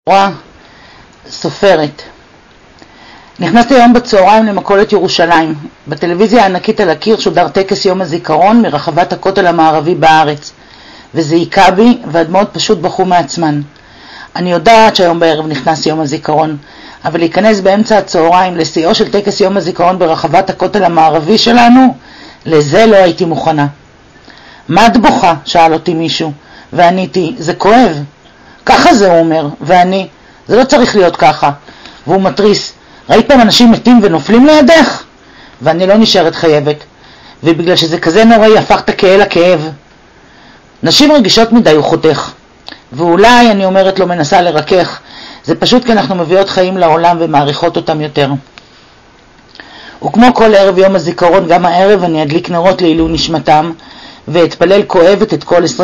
רואה סופרת. נכנסתי היום בצהריים למכולת ירושלים. בטלוויזיה הענקית על הקיר שודר טקס יום הזיכרון מרחבת הכותל המערבי בארץ, וזה היכה בי והדמעות פשוט בכו מעצמן. אני יודעת שהיום בערב נכנס יום הזיכרון, אבל להיכנס באמצע הצהריים לשיאו של טקס יום הזיכרון ברחבת הכותל המערבי שלנו, לזה לא הייתי מוכנה. מה את בוכה? שאל אותי מישהו, ועניתי, זה כואב. ככה זה, הוא אומר, ואני, זה לא צריך להיות ככה. והוא מטריס, ראית פעם אנשים מתים ונופלים לידך? ואני לא נשארת חייבת, ובגלל שזה כזה נוראי הפכת כאל הכאב. נשים רגישות מדי, הוא חותך. ואולי, אני אומרת לו, מנסה לרכך, זה פשוט כי אנחנו מביאות חיים לעולם ומעריכות אותם יותר. וכמו כל ערב יום הזיכרון, גם הערב אני אדליק נרות לעילוי נשמתם, ואתפלל כואבת את כל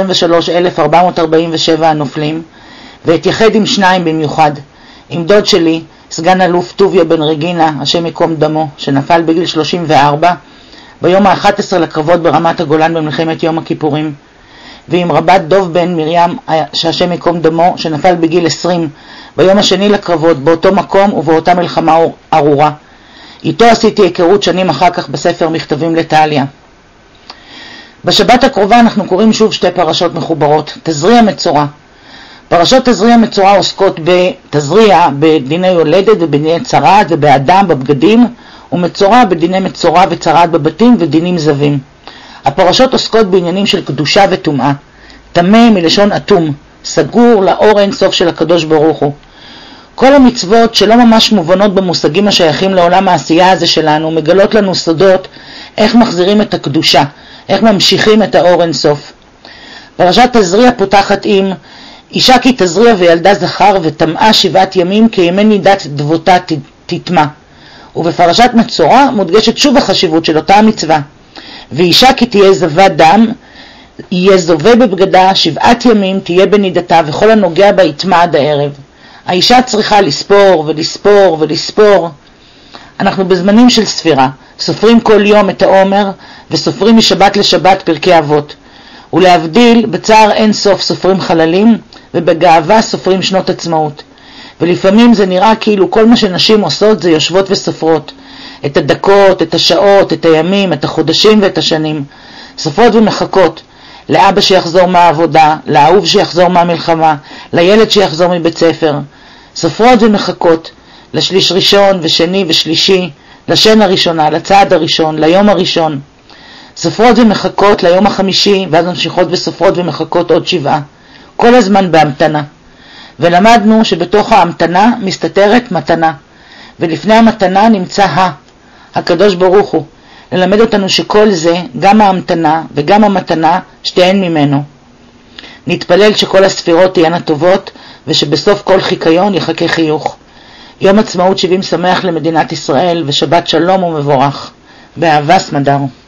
23,447 הנופלים, ואתייחד עם שניים במיוחד, עם דוד שלי, סגן אלוף טוביה בן רגינה, השם יקום דמו, שנפל בגיל 34, ביום ה-11 לקרבות ברמת הגולן במלחמת יום הכיפורים, ועם רבת דוב בן מרים, שהשם יקום דמו, שנפל בגיל 20, ביום השני לקרבות, באותו מקום ובאותה מלחמה ארורה. איתו עשיתי היכרות שנים אחר כך בספר מכתבים לטליה. בשבת הקרובה אנחנו קוראים שוב שתי פרשות מחוברות, תזריע מצורע. פרשות תזריע מצורע עוסקות בתזריע בדיני יולדת ובדיני צרעת ובאדם בבגדים, ומצורע בדיני מצורע וצרעת בבתים ודינים זווים. הפרשות עוסקות בעניינים של קדושה וטומאה. טמא מלשון אטום, סגור לאור אין סוף של הקדוש ברוך הוא. כל המצוות שלא ממש מובנות במושגים השייכים לעולם העשייה הזה שלנו, מגלות לנו סודות איך מחזירים את הקדושה, איך ממשיכים את האור אין סוף. פרשת תזריע פותחת עם אישה כי תזריע וילדה זכר וטמאה 7 ימים כימי נידת דבותה תטמא. ובפרשת מצורע מודגשת שוב החשיבות של אותה המצווה. ואישה כי תהיה זבה דם, יהיה זובה בבגדה 7 ימים תהיה בנידתה, וכל הנוגע בה יטמא עד הערב. האישה צריכה לספור ולספור ולספור. אנחנו בזמנים של ספירה, סופרים כל יום את העומר וסופרים משבת לשבת פרקי אבות. ולהבדיל, בצער אין סוף סופרים חללים, ובגאווה סופרים שנות עצמאות. ולפעמים זה נראה כאילו כל מה שנשים עושות זה יושבות וסופרות. את הדקות, את השעות, את הימים, את החודשים ואת השנים. סופרות ומחכות. לאבא שיחזור מהעבודה, לאהוב שיחזור מהמלחמה, לילד שיחזור מבית ספר. סופרות ומחכות. לשליש ראשון ושני ושלישי, לשן הראשונה, לצעד הראשון, ליום הראשון. סופרות ומחכות ליום החמישי, ואז ממשיכות וסופרות ומחכות עוד 7. כל הזמן בהמתנה. ולמדנו שבתוך ההמתנה מסתתרת מתנה. ולפני המתנה נמצא הקדוש ברוך הוא. ללמד אותנו שכל זה, גם ההמתנה וגם המתנה, שתיהן ממנו. נתפלל שכל הספירות תהיינה טובות, ושבסוף כל חיקיון יחכה חיוך. יום עצמאות 70 שמח למדינת ישראל, ושבת שלום ומבורך. באהבה סמדר.